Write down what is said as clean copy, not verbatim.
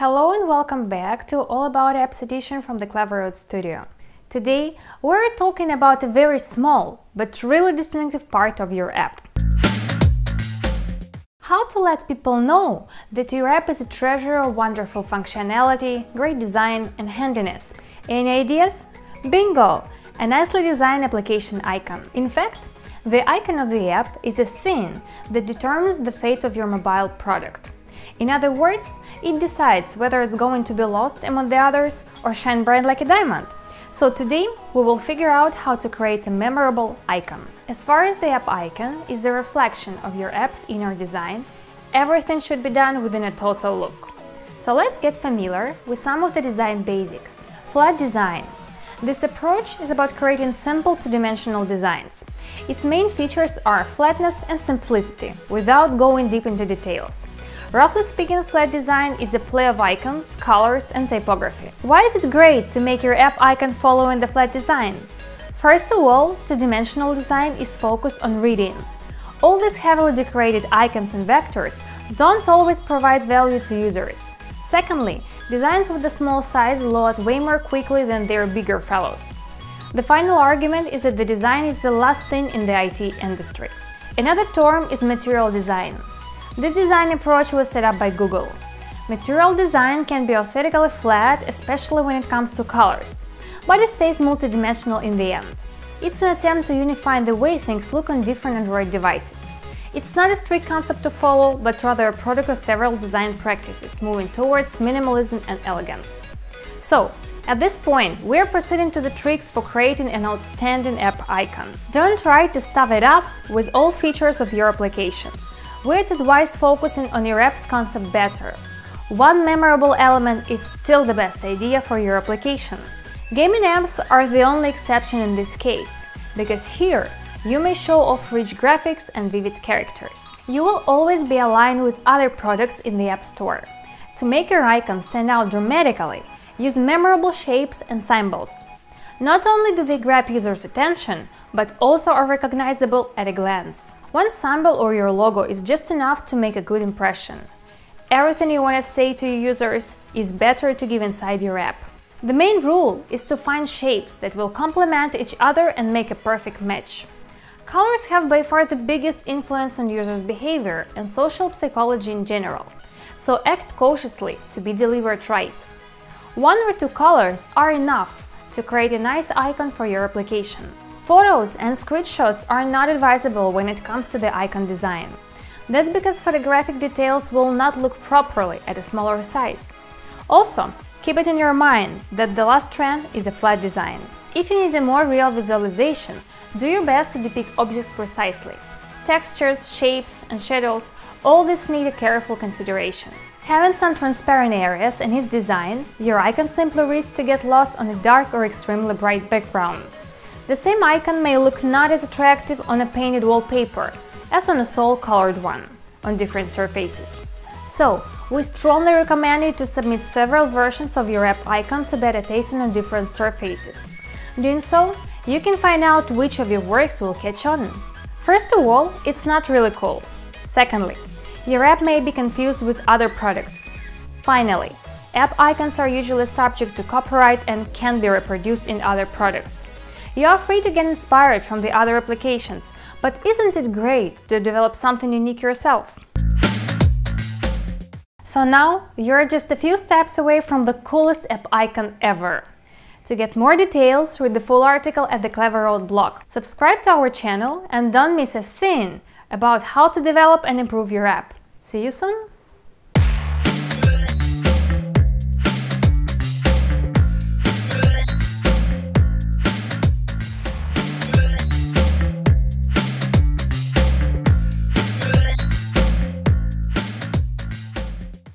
Hello and welcome back to All About Apps edition from the Clever Road Studio. Today we're talking about a very small but really distinctive part of your app. How to let people know that your app is a treasure of wonderful functionality, great design and handiness. Any ideas? Bingo! A nicely designed application icon. In fact, the icon of the app is a thing that determines the fate of your mobile product. In other words, it decides whether it's going to be lost among the others or shine bright like a diamond. So today we will figure out how to create a memorable icon. As far as the app icon is a reflection of your app's inner design, everything should be done within a total look. So let's get familiar with some of the design basics. Flat design. This approach is about creating simple two-dimensional designs. Its main features are flatness and simplicity, without going deep into details. Roughly speaking, flat design is a play of icons, colors and typography. Why is it great to make your app icon following the flat design? First of all, two-dimensional design is focused on reading. All these heavily decorated icons and vectors don't always provide value to users. Secondly, designs with a small size load way more quickly than their bigger fellows. The final argument is that the design is the last thing in the IT industry. Another term is material design. This design approach was set up by Google. Material design can be aesthetically flat, especially when it comes to colors, but it stays multidimensional in the end. It's an attempt to unify the way things look on different Android devices. It's not a strict concept to follow, but rather a product of several design practices moving towards minimalism and elegance. So, at this point, we're proceeding to the tricks for creating an outstanding app icon. Don't try to stuff it up with all features of your application. We'd advise focusing on your app's concept better. One memorable element is still the best idea for your application. Gaming apps are the only exception in this case, because here you may show off rich graphics and vivid characters. You will always be aligned with other products in the App Store. To make your icon stand out dramatically, use memorable shapes and symbols. Not only do they grab users' attention, but also are recognizable at a glance. One symbol or your logo is just enough to make a good impression. Everything you want to say to your users is better to give inside your app. The main rule is to find shapes that will complement each other and make a perfect match. Colors have by far the biggest influence on users' behavior and social psychology in general, so act cautiously to be delivered right. One or two colors are enough to create a nice icon for your application. Photos and screenshots are not advisable when it comes to the icon design. That's because photographic details will not look properly at a smaller size. Also, keep it in your mind that the last trend is a flat design. If you need a more real visualization, do your best to depict objects precisely. Textures, shapes and shadows, all this need a careful consideration. Having some transparent areas in its design, your icon simply risks to get lost on a dark or extremely bright background. The same icon may look not as attractive on a painted wallpaper as on a soul-colored one on different surfaces. So, we strongly recommend you to submit several versions of your app icon to beta testing on different surfaces. Doing so, you can find out which of your works will catch on. First of all, it's not really cool. Secondly, your app may be confused with other products. Finally, app icons are usually subject to copyright and can be reproduced in other products. You are free to get inspired from the other applications, but isn't it great to develop something unique yourself? So now you're just a few steps away from the coolest app icon ever. To get more details, read the full article at the Clever Road blog. Subscribe to our channel and don't miss a thing about how to develop and improve your app. See you soon!